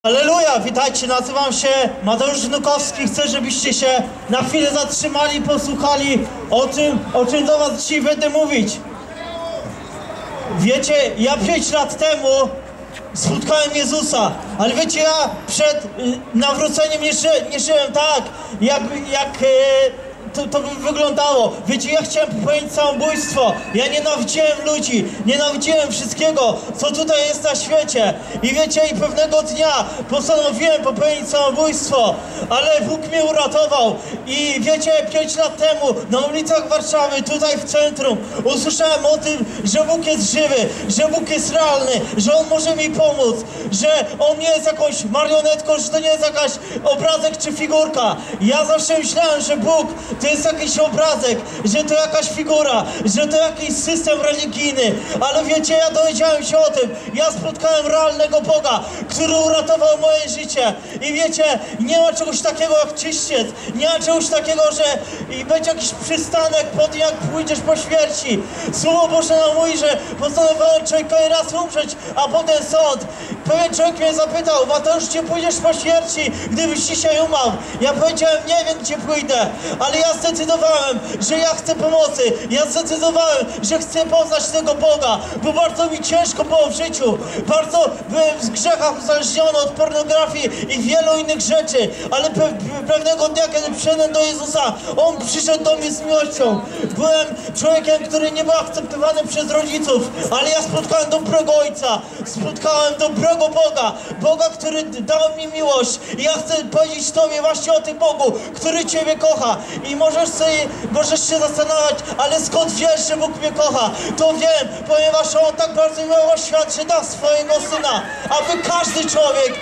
Alleluja! Witajcie, nazywam się Mateusz Żnukowski. Chcę, żebyście się na chwilę zatrzymali i posłuchali o czym do was dzisiaj będę mówić. Wiecie, ja 5 lat temu spotkałem Jezusa, ale wiecie, ja przed nawróceniem nie żyłem tak, jak to by wyglądało. Wiecie, ja chciałem popełnić samobójstwo. Ja nienawidziłem ludzi, nienawidziłem wszystkiego, co tutaj jest na świecie. I wiecie, i pewnego dnia postanowiłem popełnić samobójstwo, ale Bóg mnie uratował. I wiecie, 5 lat temu na ulicach Warszawy, tutaj w centrum, usłyszałem o tym, że Bóg jest żywy, że Bóg jest realny, że On może mi pomóc, że On nie jest jakąś marionetką, że to nie jest jakaś obrazek czy figurka. Ja zawsze myślałem, że Bóg to jest jakiś obrazek, że to jakaś figura, że to jakiś system religijny. Ale wiecie, ja dowiedziałem się o tym. Ja spotkałem realnego Boga, który uratował moje życie. I wiecie, nie ma czegoś takiego jak czyściec. Nie ma czegoś takiego, że będzie jakiś przystanek po tym, jak pójdziesz po śmierci. Słowo Boże nam mówi, że postanowiłem człowiekowi raz umrzeć, a potem sąd. Pewien człowiek mnie zapytał: Mateusz, gdzie pójdziesz po śmierci, gdybyś dzisiaj umarł? Ja powiedziałem: nie wiem, gdzie pójdę, ale ja zdecydowałem, że ja chcę pomocy. Ja zdecydowałem, że chcę poznać tego Boga, bo bardzo mi ciężko było w życiu. Bardzo byłem w grzechach uzależniony od pornografii i wielu innych rzeczy, ale pewnego dnia, kiedy przyszedłem do Jezusa, On przyszedł do mnie z miłością. Byłem człowiekiem, który nie był akceptowany przez rodziców, ale ja spotkałem dobrego Ojca, spotkałem dobrego Boga, Boga, który dał mi miłość. I ja chcę powiedzieć Tobie właśnie o tym Bogu, który Ciebie kocha. I możesz się zastanawiać, ale skąd wiesz, że Bóg mnie kocha? To wiem, ponieważ On tak bardzo miłował świat, że dał swojego Syna, aby każdy człowiek,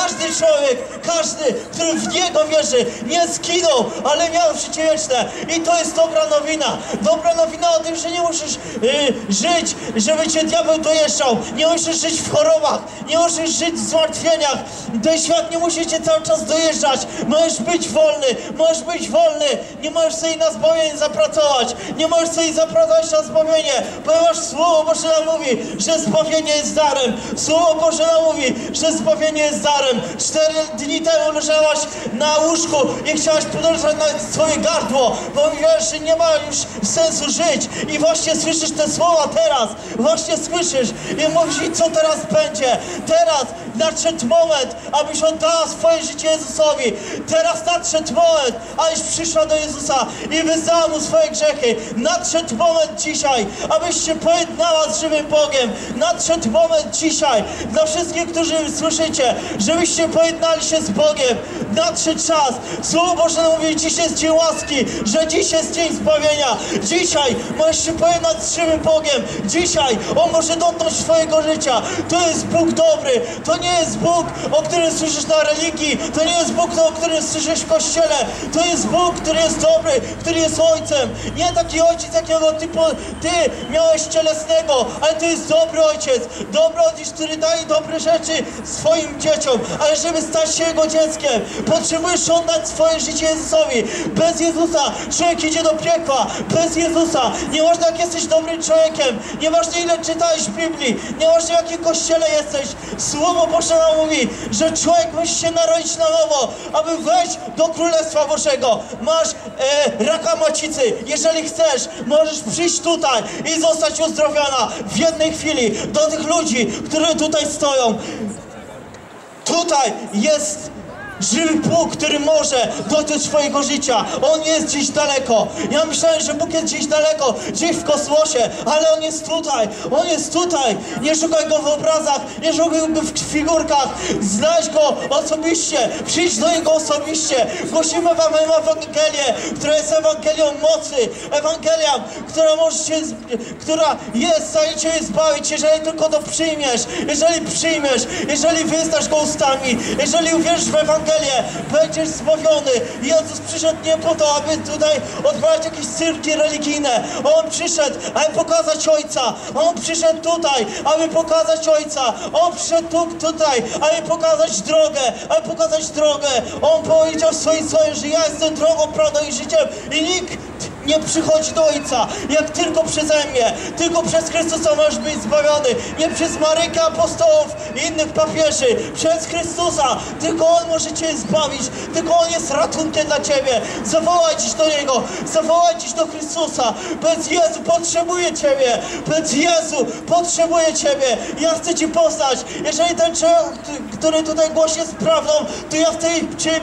który w Niego wierzy, nie zginął, ale miał życie wieczne. I to jest dobra nowina. Dobra nowina o tym, że nie musisz żyć, żeby Cię diabeł dojeżdżał. Nie musisz żyć w chorobach, nie musisz żyć w zmartwieniach. Ten świat nie musi Cię cały czas dojeżdżać. Możesz być wolny. Nie możesz sobie na zbawienie zapracować. Nie możesz sobie zapracować na zbawienie, ponieważ Słowo Boże nam mówi, że zbawienie jest darem. Słowo Boże nam mówi, że zbawienie jest darem. 4 dni temu leżałaś na łóżku i chciałaś podążać na swoje gardło, bo mówiłaś, że nie ma już sensu żyć. I właśnie słyszysz te słowa teraz. Właśnie słyszysz i mówisz: co teraz będzie? Teraz nadszedł moment, abyś oddała swoje życie Jezusowi. Teraz nadszedł moment, abyś przyszła do Jezusa i wyznała Mu swoje grzechy. Nadszedł moment dzisiaj, abyś się pojednała z żywym Bogiem. Nadszedł moment dzisiaj dla wszystkich, którzy słyszycie, żebyście pojednali się z Bogiem. Nadszedł czas. Słowo Boże mówi: dziś jest dzień łaski, że dziś jest dzień zbawienia. Dzisiaj możesz się pojednać z żywym Bogiem. Dzisiaj On może dotknąć twojego życia. To jest Bóg dobry. To nie jest Bóg, o którym słyszysz na religii. To nie jest Bóg, o którym słyszysz w kościele. To jest Bóg, który jest dobry, który jest Ojcem. Nie taki ojciec, jakiego ty miałeś cielesnego, ale to jest dobry ojciec. Dobry ojciec, który daje dobre rzeczy swoim dzieciom. Ale żeby stać się Jego dzieckiem, potrzebujesz oddać swoje życie Jezusowi. Bez Jezusa człowiek idzie do piekła. Bez Jezusa, nieważne jak jesteś dobrym człowiekiem, nieważne ile czytałeś Biblii, nieważne w jakim kościele jesteś, Słowo Boże nam mówi, że człowiek musi się narodzić na nowo, aby wejść do Królestwa Bożego. Masz raka macicy. Jeżeli chcesz, możesz przyjść tutaj i zostać uzdrowiona w jednej chwili. Do tych ludzi, którzy tutaj stoją. Tutaj jest żywy Bóg, który może dotyć twojego życia. On jest gdzieś daleko. Ja myślałem, że Bóg jest gdzieś daleko, gdzieś w kosmosie, ale On jest tutaj. On jest tutaj. Nie szukaj Go w obrazach, nie szukaj Go w figurkach. Znajdź Go osobiście. Przyjdź do Niego osobiście. Głosimy wam Ewangelię, która jest Ewangelią mocy. Ewangelią, która jest w stanie cię zbawić, jeżeli tylko to przyjmiesz. Jeżeli wyznasz Go ustami, jeżeli uwierzysz w Ewangelię, będziesz zbawiony. Jezus przyszedł nie po to, aby tutaj odprawiać jakieś cyrki religijne. On przyszedł, aby pokazać Ojca. On przyszedł tutaj, aby pokazać Ojca. On przyszedł tutaj, aby pokazać drogę. On powiedział w swoim słowie, że ja jestem drogą, prawdą i życiem i nikt nie przychodzi do Ojca, jak tylko przeze mnie. Tylko przez Chrystusa możesz być zbawiony. Nie przez Marykę, apostołów i innych papieży. Przez Chrystusa. Tylko On może Cię zbawić. Tylko On jest ratunkiem dla Ciebie. Zawołaj dziś do Niego. Zawołaj dziś do Chrystusa. Powiedz: Jezu, potrzebuję Ciebie. Powiedz: Jezu, potrzebuję Ciebie. Ja chcę Cię poznać. Jeżeli ten człowiek, który tutaj głosi, jest prawdą, to ja chcę Cię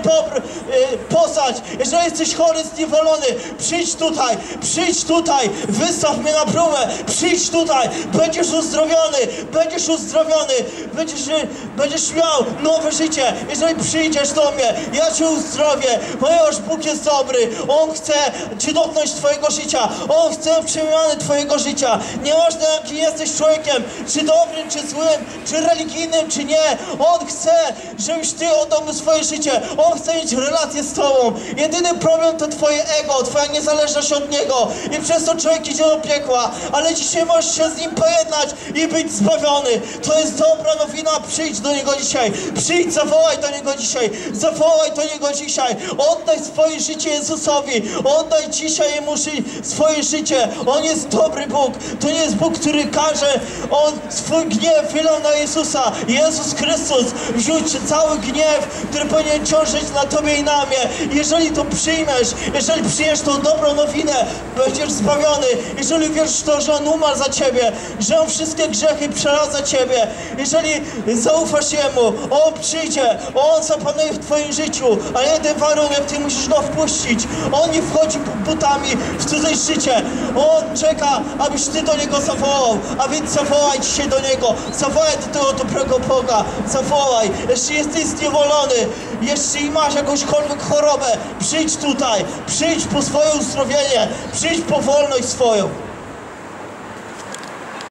poznać. Jeżeli jesteś chory, zniewolony, przyjdź tutaj. Przyjdź tutaj. Wystaw mnie na próbę. Przyjdź tutaj. Będziesz uzdrowiony. Będziesz uzdrowiony. Będziesz miał nowe życie. Jeżeli przyjdziesz do mnie, ja Cię uzdrowię. Ponieważ Bóg jest dobry. On chce Cię dotknąć Twojego życia. On chce przemiany Twojego życia. Nieważne, jaki jesteś człowiekiem, czy dobrym, czy złym, czy religijnym, czy nie. On chce, żebyś Ty oddał mu swoje życie. On chce mieć relację z Tobą. Jedyny problem to Twoje ego, Twoja niezależność od Niego. I przez to człowiek idzie do piekła. Ale dzisiaj możesz się z Nim pojednać i być zbawiony. To jest dobra nowina. Przyjdź do Niego dzisiaj. Przyjdź, zawołaj do Niego dzisiaj. Zawołaj do Niego dzisiaj. Oddaj swoje życie Jezusowi. Oddaj dzisiaj Jemu swoje życie. On jest dobry Bóg. To nie jest Bóg, który każe. On swój gniew wylał na Jezusa. Jezus Chrystus wziął cały gniew, który powinien ciążyć na Tobie i na mnie. Jeżeli to przyjmiesz, jeżeli przyjmiesz tą dobrą nowinę, będziesz zbawiony. Jeżeli wierzysz w to, że On umarł za Ciebie, że On wszystkie grzechy przelał za Ciebie, jeżeli zaufasz Jemu, On przyjdzie, On zapanuje w Twoim życiu, a jeden warunek, Ty musisz Go wpuścić. On nie wchodzi butami w cudze życie. On czeka, abyś Ty do Niego zawołał. A więc zawołaj dzisiaj do Niego. Zawołaj do tego dobrego Boga. Zawołaj. Jeśli jesteś zniewolony, jeśli masz jakąśkolwiek chorobę, przyjdź tutaj. Przyjdź po swoje uzdrowienie. Przyjdź po wolność swoją.